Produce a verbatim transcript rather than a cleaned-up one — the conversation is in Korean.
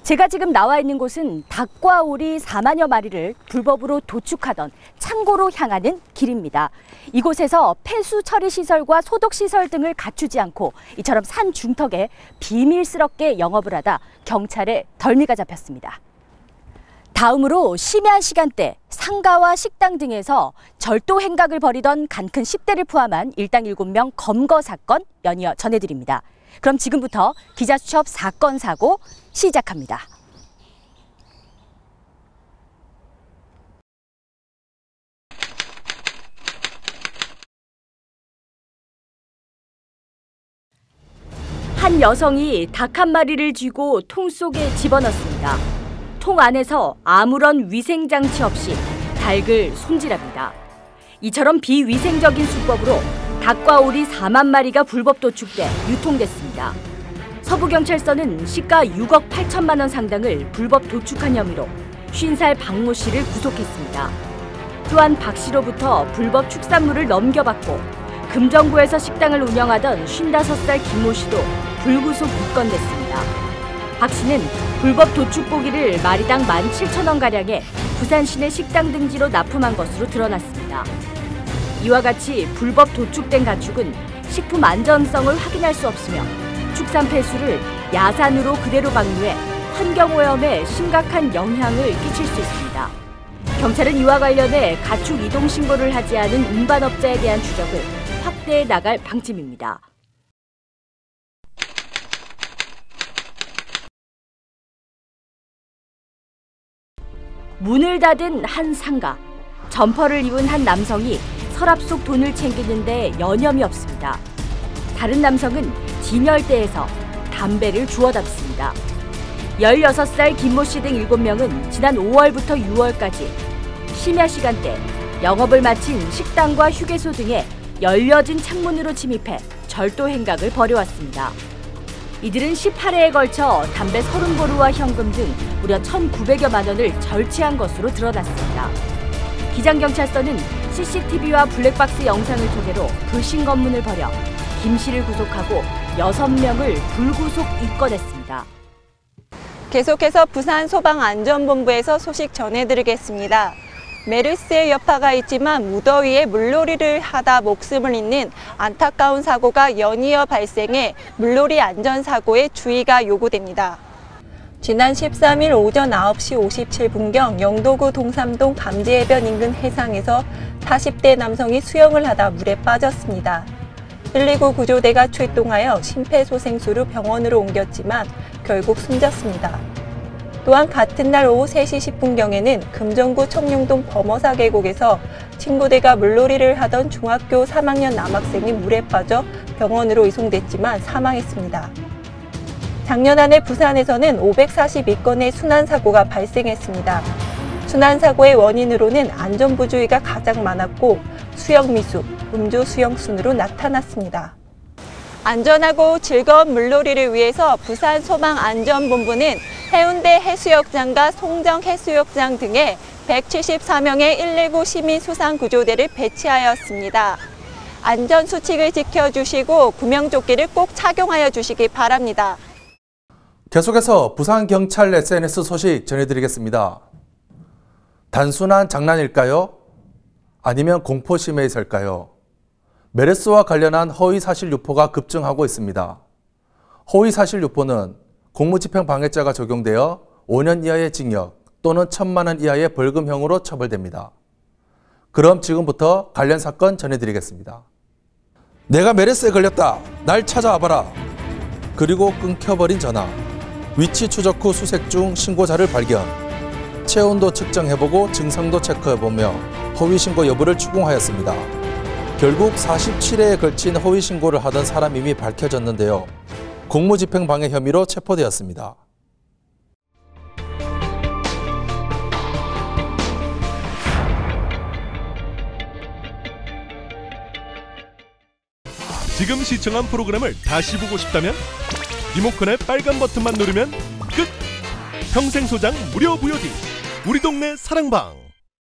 제가 지금 나와 있는 곳은 닭과 오리 사만여 마리를 불법으로 도축하던 창고로 향하는 길입니다. 이곳에서 폐수 처리 시설과 소독 시설 등을 갖추지 않고 이처럼 산 중턱에 비밀스럽게 영업을 하다 경찰에 덜미가 잡혔습니다. 다음으로 심야 시간대 상가와 식당 등에서 절도 행각을 벌이던 간큰 십 대를 포함한 일당 일곱 명 검거 사건 연이어 전해드립니다. 그럼 지금부터 기자수첩 사건 사고 시작합니다. 한 여성이 닭 한 마리를 쥐고 통 속에 집어넣습니다. 통 안에서 아무런 위생장치 없이 닭을 손질합니다. 이처럼 비위생적인 수법으로 닭과 오리 사만 마리가 불법 도축돼 유통됐습니다. 서부경찰서는 시가 육억 팔천만 원 상당을 불법 도축한 혐의로 쉰 살 박모 씨를 구속했습니다. 또한 박 씨로부터 불법 축산물을 넘겨받고 금정구에서 식당을 운영하던 쉰다섯 살 김모 씨도 불구속 입건됐습니다. 박 씨는 불법 도축 고기를 마리당 만 칠천 원가량에 부산 시내 식당 등지로 납품한 것으로 드러났습니다. 이와 같이 불법 도축된 가축은 식품 안전성을 확인할 수 없으며 축산 폐수를 야산으로 그대로 방류해 환경오염에 심각한 영향을 끼칠 수 있습니다. 경찰은 이와 관련해 가축 이동 신고를 하지 않은 운반업자에 대한 추적을 확대해 나갈 방침입니다. 문을 닫은 한 상가. 점퍼를 입은 한 남성이 서랍 속 돈을 챙기는데 여념이 없습니다. 다른 남성은 진열대에서 담배를 주워 담습니다. 열여섯 살 김모 씨 등 일곱 명은 지난 오월부터 유월까지 심야 시간대 영업을 마친 식당과 휴게소 등에 열려진 창문으로 침입해 절도 행각을 벌여왔습니다. 이들은 십팔 회에 걸쳐 담배 서른 보루와 현금 등 무려 천구백여만 원을 절취한 것으로 드러났습니다. 기장경찰서는 씨씨티비와 블랙박스 영상을 토대로 불신 검문을 벌여 김 씨를 구속하고 여섯 명을 불구속 입건했습니다. 계속해서 부산소방안전본부에서 소식 전해드리겠습니다. 메르스의 여파가 있지만 무더위에 물놀이를 하다 목숨을 잃는 안타까운 사고가 연이어 발생해 물놀이 안전사고에 주의가 요구됩니다. 지난 십삼 일 오전 아홉 시 오십칠 분경 영도구 동삼동 감지해변 인근 해상에서 사십 대 남성이 수영을 하다 물에 빠졌습니다. 일이구 구조대가 출동하여 심폐소생술로 병원으로 옮겼지만 결국 숨졌습니다. 또한 같은 날 오후 세 시 십 분경에는 금정구 청룡동 범어사 계곡에서 친구들과 물놀이를 하던 중학교 삼 학년 남학생이 물에 빠져 병원으로 이송됐지만 사망했습니다. 작년 한 해 부산에서는 오백사십이 건의 순환사고가 발생했습니다. 순환사고의 원인으로는 안전부주의가 가장 많았고 수영미숙, 음주 수영 순으로 나타났습니다. 안전하고 즐거운 물놀이를 위해서 부산소방안전본부는 해운대 해수욕장과 송정 해수욕장 등에 백칠십사 명의 일일구 시민수상구조대를 배치하였습니다. 안전수칙을 지켜주시고 구명조끼를 꼭 착용하여 주시기 바랍니다. 계속해서 부산경찰 에스엔에스 소식 전해드리겠습니다. 단순한 장난일까요? 아니면 공포심에 있을까요? 메르스와 관련한 허위사실 유포가 급증하고 있습니다. 허위사실 유포는 공무집행방해죄가 적용되어 오 년 이하의 징역 또는 천만 원 이하의 벌금형으로 처벌됩니다. 그럼 지금부터 관련 사건 전해드리겠습니다. 내가 메르스에 걸렸다. 날 찾아와봐라. 그리고 끊겨버린 전화. 위치 추적 후 수색 중 신고자를 발견. 체온도 측정해보고 증상도 체크해보며 허위신고 여부를 추궁하였습니다. 결국 사십칠 회에 걸친 허위신고를 하던 사람임이 밝혀졌는데요. 공무집행방해 혐의로 체포되었습니다. 지금 시청한 프로그램을 다시 보고 싶다면 리모컨의 빨간 버튼만 누르면 끝! 평생 소장 무료 브이오디 우리 동네 사랑방.